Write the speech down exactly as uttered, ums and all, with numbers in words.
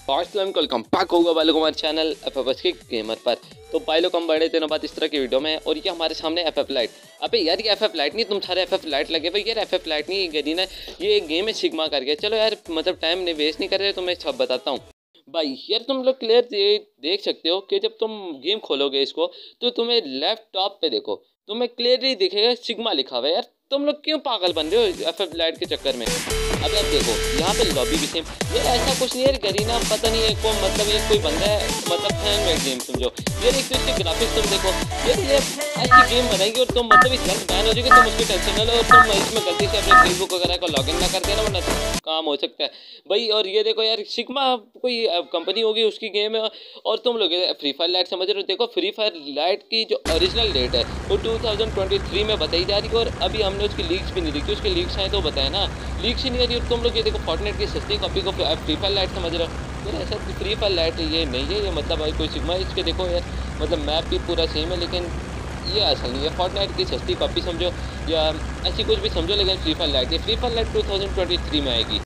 अस्सलाम welcome back होगा भाई लोग हमारे channel F F S K gamer पर। तो भाई लोग हम बड़े दिनों बाद इस तरह की वीडियो में, और ये हमारे सामने एफ एफ लाइट। अबे यार ये एफ एफ लाइट नहीं, तुम सारे एफ एफ लाइट लगे भाई। यार एफ एफ लाइट नहीं गरीना, ये एक गेम है सिग्मा करके। चलो यार मतलब टाइम नहीं वेस्ट नहीं कर रहे तो मैं सब बताता हूँ भाई। यार तुम लोग क्लियर देख सकते हो कि जब तुम गेम खोलोगे इसको तो तुम्हें लेफ्ट टॉप पे देखो, तुम्हें क्लियरली दिखेगा सिग्मा लिखा हुआ है। यार तुम लोग क्यों पागल बन रहे हो एफ एफ लाइट के चक्कर में। अब यार देखो यहाँ पे लॉबी भी सेम। यार ऐसा कुछ नहीं है गरीना, पता नहीं है को मतलब ये कोई बंदा है मतलब फैन मेड गेम समझो। यार एक तो इसके ग्राफिक्स तुम देखो, यार ये ऐसी गेम बनाएंगे और तुम मतलब इस घर बैन हो जाएगी, तुम उसकी टेंशन ना लो और तुम इसमें गलती से अपने फेसबुक वगैरह को लॉगिन ना कर देना वरना काम हो सकता है भाई। और ये देखो यार सिग्मा कोई कंपनी होगी उसकी गेम है और तुम लोग फ्री फायर लाइट समझ रहे हो। देखो फ्री फायर लाइट की जो ओरिजिनल डेट है वो टू थाउजेंड ट्वेंटी थ्री में बताई जा रही है और अभी हमने उसकी लीक्स भी नहीं देखी। उसके लीक्स आए तो बताया ना, लीक्स ही नहीं आ रही। और तुम लोग ये देखो फोर्टनाइट की सस्ती कॉपी को फ्री फायर लाइट समझ रहे हो। यार ऐसा फ्री फायर लाइट ये नहीं है, ये मतलब भाई कोई सिग्मा इसके देखो यार मतलब मैप भी पूरा सेम है लेकिन ये असल नहीं है। फोर्टनाइट की सस्ती कॉपी समझो या ऐसी कुछ भी समझो, लेकिन फ्री फायर लाइट है। Free Fire Lite two thousand twenty three में आएगी।